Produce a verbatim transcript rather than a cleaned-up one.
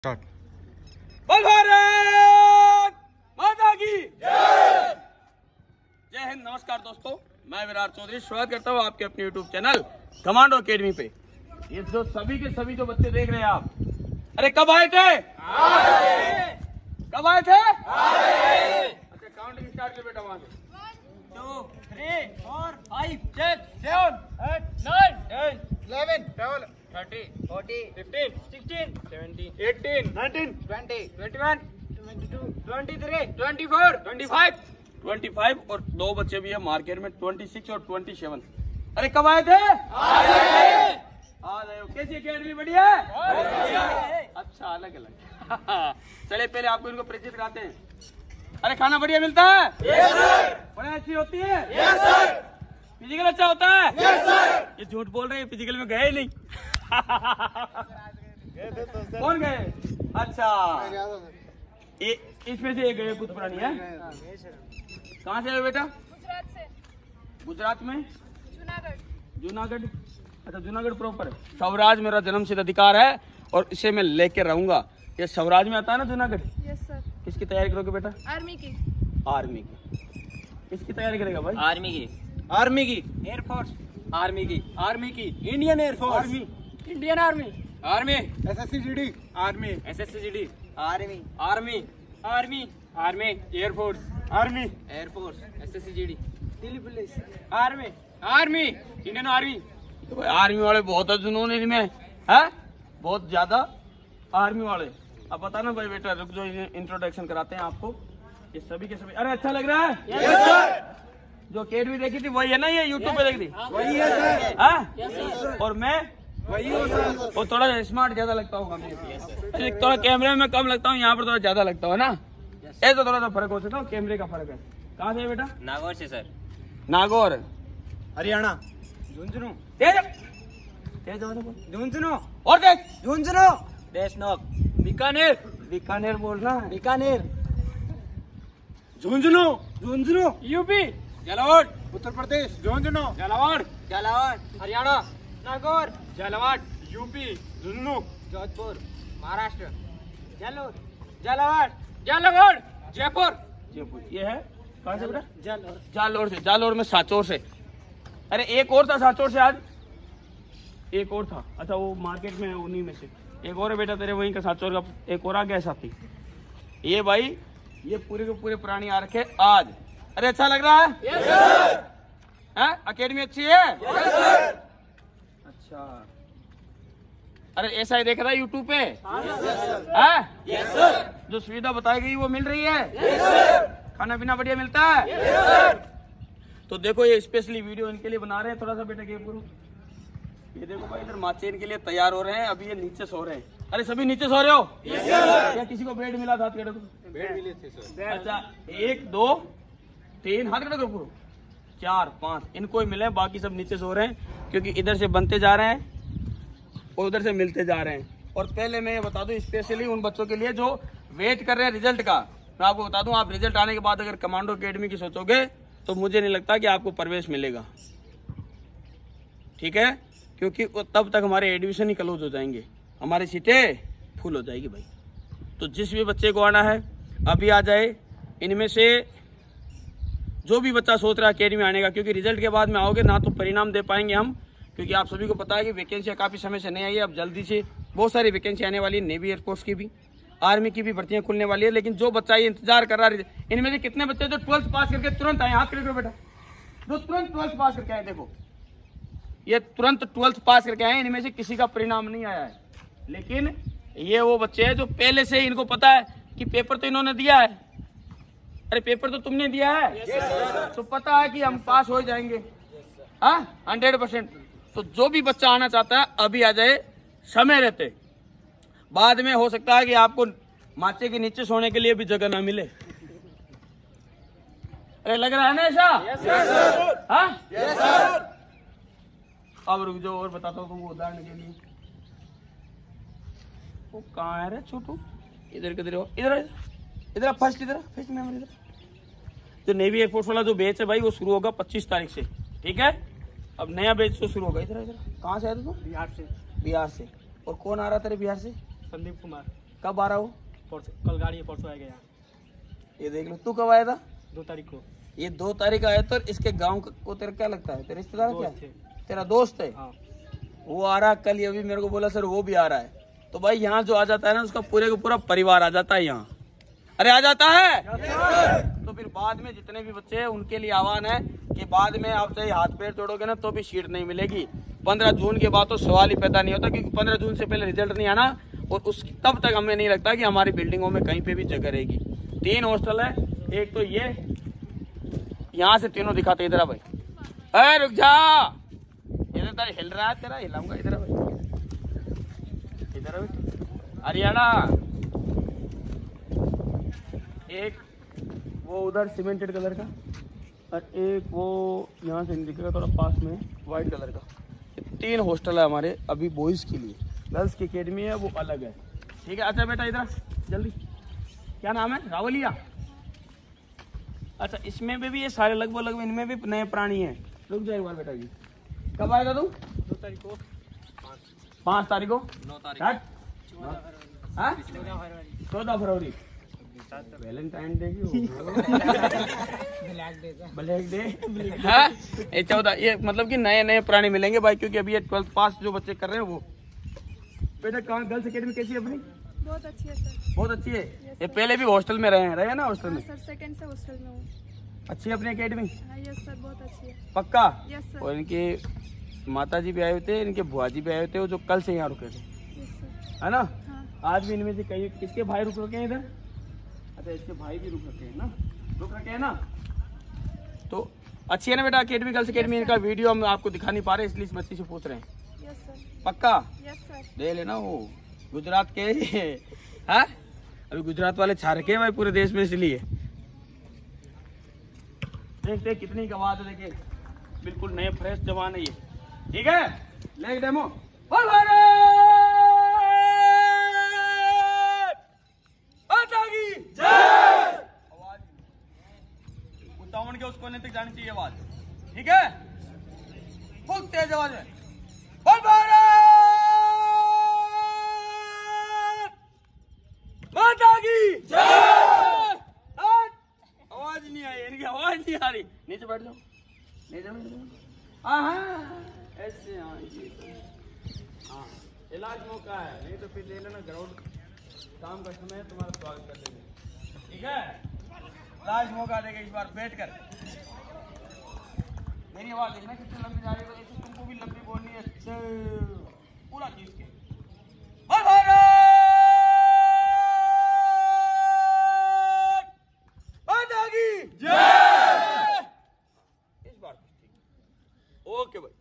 बोल भारत माता की जय। जय हिंद। नमस्कार दोस्तों, मैं विराट चौधरी स्वागत करता हूँ आपके अपने यूट्यूब चैनल कमांडो अकेडमी पे। ये जो सभी के सभी जो बच्चे देख रहे हैं आप, अरे कब आए थे? कब आए थे? अच्छा, काउंटिंग स्टार्ट कर बेटा। वहां से two, three, four, five, six, seven, eight, nine, ten, eleven, twelve, thirteen, fourteen, fifteen, sixteen, seventeen, eighteen, nineteen, twenty, twenty-one, twenty-two, twenty-three, twenty-four, twenty-five, पच्चीस और दो बच्चे भी है मार्केट में छब्बीस और सत्ताईस। अरे कब आए थे? आ गए। कैसी अकेडमी? बढ़िया है। अच्छा, अलग अलग। चले पहले आपको इनको परिचित कराते हैं। अरे खाना बढ़िया मिलता है? Yes sir. पढ़ाई अच्छी होती है? Yes sir. फिजिकल अच्छा होता है? Yes sir. ये झूठ बोल रहे हैं, फिजिकल में गए ही नहीं। कौन गए? अच्छा, ये इसमें से एक गए कुछ पुरानी है। कहाँ से आए बेटा? गुजरात से। गुजरात में? जूनागढ़। जूनागढ़। अच्छा, जूनागढ़ प्रॉपर है। स्वराज मेरा जन्म सिद्ध अधिकार है और इसे मैं लेके रहूंगा। ये स्वराज में आता है ना जूनागढ़। Yes sir. किसकी तैयारी करोगे बेटा? आर्मी की। आर्मी की। किसकी तैयारी करेगा भाई? आर्मी की, आर्मी की, एयरफोर्स, आर्मी की, आर्मी की, Indian air force, army, Indian army, army, SSC GD, army, SSC GD, army, army, army, army, air force, army, air force, SSC GD, Delhi police, army, army, Indian army. तो भाई आर्मी वाले बहुत जुनून इनमें है, बहुत ज्यादा आर्मी वाले। अब बताना भाई बेटा, रुक जो इंट्रोडक्शन कराते हैं आपको। ये सभी के सभी। अरे अच्छा लग रहा है? Yes sir. जो अकेडमी देखी थी वही है ना? ये यूट्यूब पे देखी थी वही है सर। हाँ, और मैं वही हो सर। वो थोड़ा स्मार्ट ज्यादा लगता हूँ, थोड़ा कैमरे में कम लगता हूँ, यहाँ पर थोड़ा ज्यादा लगता है ना। ऐसा थोड़ा सा फर्क हो सकता है, कैमरे का फर्क है। कहाँ से बेटा? नागौर से सर। नागौर, हरियाणा। झुंझुनू। तेज तेज झुंझुनू और तेज झुंझुनू। देशनोक। बीकानेर। बीकानेर बोलना है। बीकानेर। झुंझुनू, झुंझुनू यूपी। झालावाड़ उत्तर प्रदेश। झुंझुनू झालावाड़ झालावाड़ हरियाणा। नागौर झालावाड़ यूपी, झुंझुनू जोधपुर महाराष्ट्र। जालोर झालावाड़ झालावाड़ जयपुर। जयपुर। ये है कहाँ से बेटा? जालोर। जालोर से। जालोर में सांचौर से। अरे एक और था सांचौर से, आज एक और था। अच्छा, वो मार्केट में है उन्हीं में से एक और है बेटा तेरे वहीं का, सांचौर का एक और आ गया साथी। ये भाई ये पूरे के पूरे प्राणी आ रखे आज। अरे अच्छा लग रहा है? Yes sir. हैं? अकेडमी अच्छी है? Yes sir. अच्छा, अरे ऐसा ही देख रहा है यूट्यूब पे? Yes sir. जो सुविधा बताई गई वो मिल रही है? Yes sir. खाना पीना बढ़िया मिलता है? Yes sir. तो देखो, ये स्पेशली वीडियो इनके लिए बना रहे हैं। थोड़ा सा बेटा गेप करो। ये देखो भाई, इधर माचे इनके लिए तैयार हो रहे हैं। अभी ये नीचे सो रहे हैं। अरे सभी नीचे सो रहे हो? Yes sir. क्या किसी को बेड मिला था? हाथ करो। बेड मिले थे सर। अच्छा, एक दो तीन, हाथ करो पूरा, चार पांच इनको ही मिले, बाकी सब नीचे सो रहे हैं क्योंकि इधर से बनते जा रहे हैं और उधर से मिलते जा रहे हैं। और पहले मैं ये बता दूं, स्पेशली उन बच्चों के लिए जो वेट कर रहे हैं रिजल्ट का, मैं आपको बता दूं, आप रिजल्ट आने के बाद अगर कमांडो अकेडमी की सोचोगे तो मुझे नहीं लगता कि आपको प्रवेश मिलेगा। ठीक है, क्योंकि तब तक हमारे एडमिशन ही क्लोज हो जाएंगे, हमारी सीटें फुल हो जाएगी भाई। तो जिस भी बच्चे को आना है अभी आ जाए। इनमें से जो भी बच्चा सोच रहा है अकेडमी आने का, क्योंकि रिजल्ट के बाद में आओगे ना तो परिणाम दे पाएंगे हम, क्योंकि आप सभी को पता है कि वैकेंसियाँ काफ़ी समय से नहीं आई है। अब जल्दी से बहुत सारी वैकेंसी आने वाली है, नेवी एयरफोर्स की भी, आर्मी की भी भर्तियाँ खुलने वाली है। लेकिन जो बच्चा ये इंतजार कर रहा है, इनमें से कितने बच्चे जो ट्वेल्थ पास करके तुरंत आए? हाथ करके बेटा, जो तुरंत ट्वेल्थ पास करके आए। देखो, ये तुरंत ट्वेल्थ पास करके आए, इनमें से किसी का परिणाम नहीं आया है। लेकिन ये वो बच्चे हैं जो पहले से इनको पता है कि पेपर तो इन्होंने दिया है। अरे पेपर तो तुमने दिया है? yes, तो पता है कि हम पास हो जाएंगे, हाँ, हंड्रेड परसेंट। तो जो भी बच्चा आना चाहता है अभी आ जाए, समय रहते। बाद में हो सकता है कि आपको माचे के नीचे सोने के लिए भी जगह ना मिले। अरे लग रहा है ना ऐसा? yes, sir. हाँ? yes, sir. अब रुक जाओ और बताता हूँ तुमको उदाहरण के लिए। वो कहाँ है रे छोटू? इधर किधर हो? इधर इधर फर्स्ट इधर फर्स्ट मेमोरी इधर। जो नेवी एयरफोर्स वाला जो बैच है भाई, वो शुरू होगा पच्चीस तारीख से। ठीक है, अब नया बैच तो शुरू होगा। इधर इधर कहाँ से आया तू? बिहार से। बिहार से। और कौन आ रहा था बिहार से? संदीप कुमार। कब आ रहा हो? परसों, कल गाड़ी है, परसों आएगा यहाँ। ये देख लो, तू कब आया था? दो तारीख को। ये दो तारीख आया तो इसके गांव को तेरा क्या लगता है? तेरा रिश्तेदार क्या दोस्त है? थे। तेरा दोस्त है? हाँ। वो आ रहा कल, ये भी मेरे को बोला सर वो भी आ रहा है। तो भाई यहाँ जो आ जाता है ना उसका पूरे का पूरा परिवार आ जाता है यहाँ। अरे आ जाता है। तो फिर बाद में जितने भी बच्चे हैं उनके लिए आह्वान है कि बाद में आप चाहे हाथ पैर तोड़ोगे ना तो भी सीट नहीं मिलेगी। पंद्रह जून के बाद तो सवाल ही पैदा नहीं होता, क्योंकि पंद्रह जून से पहले रिजल्ट नहीं आना और उस तब तक हमें नहीं लगता कि हमारी बिल्डिंगों में कहीं पे भी जगह रहेगी। तीन हॉस्टल है, एक तो ये, यहाँ से तीनों दिखाते इधर भाई। अरे रुक जा, इधर तेरा हिल रहा है, तेरा हिलाऊंगा। इधर भाई, इधर भाई। हरियाणा एक वो उधर सीमेंटेड कलर का और एक वो यहाँ से नहीं दिखेगा, थोड़ा पास में वाइट कलर का। ये तीन हॉस्टल है हमारे अभी बॉयज़ के लिए। गर्ल्स की अकेडमी है वो अलग है। ठीक है, अच्छा बेटा इधर जल्दी। क्या नाम है? रावलिया। अच्छा, इसमें भी, भी ये सारे लगभग लगभग इनमें भी नए प्राणी हैं। रुक जाए एक बार बेटा जी। कब आएगा तू? दो तारीख को। पाँच तारीख को? नौ तारीख। हाँ, चौदह फरवरी वैलेंटाइन डे की ब्लैक डे। हाँ, ये चौदह, ये मतलब कि नए नए प्राणी मिलेंगे भाई, क्योंकि अभी ये ट्वेल्थ पास जो बच्चे कर रहे हैं वो। बेटा कहाँ गर्ल्स अकेडमी कैसी है अपनी? बहुत अच्छी है सर। बहुत अच्छी है। ये पहले भी हॉस्टल में रहे हैं, रहे हैं ना हॉस्टल में? सर सेकंड से हॉस्टल में हूँ। अच्छी है अपनी अकेडमी? हाँ यस सर, बहुत अच्छी है। पक्का? Yes sir. और इनके माता जी भी आए हुए थे, इनके बुआ जी भी आए हुए थे, वो जो कल से यहाँ रुके थे, यस सर। है ना? हाँ। आज भी इनमें से कई, किसके भाई रुक रखे हैं इधर? अच्छा, इसके भाई भी रुक रखे हैं ना, रुक रखे हैं ना। तो अच्छी है ना बेटा अकेडमी, गर्ल्स अकेडमी? इनका वीडियो हम आपको दिखा नहीं पा रहे, इसलिए इस बच्ची से पूछ रहे हैं। Yes sir. पक्का? Yes sir. दे लेना, वो गुजरात के हाँ, अभी गुजरात वाले छा रखे हैं भाई पूरे देश में, इसलिए। देख देख कितनी गवाह है, देखिए बिल्कुल नए फ्रेश जवान है ये। ठीक है, लेग डेमो। उच्चावण के उसको नहीं तक जानी चाहिए आवाज। ठीक है, बहुत तेज आवाज में। बोल भारत माता की जय। आवाज नहीं आई, इनकी आवाज नहीं आ रही। नीचे बैठ जाओ, नीचे बैठ जाओ। हाँ, ऐसे हाँ, ये हाँ, इलाज मौका है, नहीं तो फिर ले लेना ग्राउंड। शाम का समय है, तुम्हारा स्वागत कर देंगे। ठीक है, इलाज मौका देगा इस बार बैठ कर। मेरी आवाज देखना कितनी लंबी जा रही है, तो तुमको भी लंबी बोलनी है। अच्छा, पूरा चीज के जय। इस बार ओके भाई।